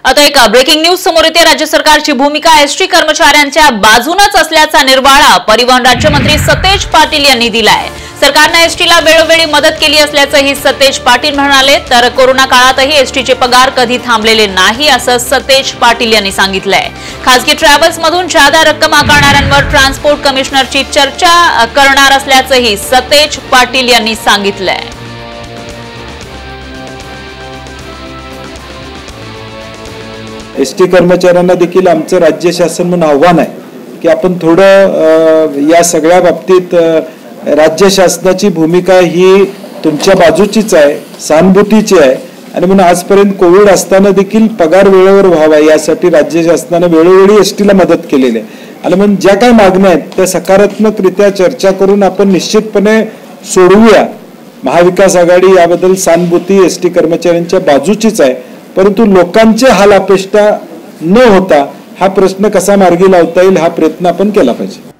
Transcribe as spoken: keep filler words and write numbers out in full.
आता एक breaking news समोर येते। राज्य सरकारची भूमिका एसटी कर्मचाऱ्यांच्या बाजूनच असल्याचा निर्वाळा परिवहन राज्यमंत्री सतेज पाटील यांनी दिलाय। सरकारने एसटीला वेळोवेळी मदत केली असल्याचंही सतेज पाटील म्हणाले। तर कोरोना काळातही एसटीचे पगार कधी थांबलेले नाही असं सतेज पाटील यांनी सांगितलंय। खासगी ट्रॅव्हल्स मधून जादा रक्कम आकारणाऱ्यांवर ट्रान्सपोर्ट कमिशनरची चर्चा करणार असल्याचंही सतेज पाटील यांनी सांगितलंय। एसटी कर्मचाऱ्यांना देखील आमचं राज्य शासन म्हणून आव्हान आहे की आपण थोडं या सगळ्या बाबतीत राज्य शासनाची भूमिका ही तुमच्या बाजूचीच आहे, सहानुभूतीची आहे आणि म्हणून आजपर्यंत कोविड असताना देखील पगार वेळेवर व्हावा यासाठी राज्य शासनाने वेळोवेळी एसटीला मदत केलेली आहे आणि म्हणून ज्या काही मागण्या आहेत त्या सकारात्मकरित्या चर्चा करून आपण निश्चितपणे सोडवूया। महाविकास आघाडी याबद्दल सहानुभूती एसटी कर्मचाऱ्यांच्या बाजूचीच आहे, परंतु लोकांचे हाल अपेष्टा न होता हा प्रश्न कसा मार्गी लावता येईल हा प्रयत्न आपण केला पाहिजे।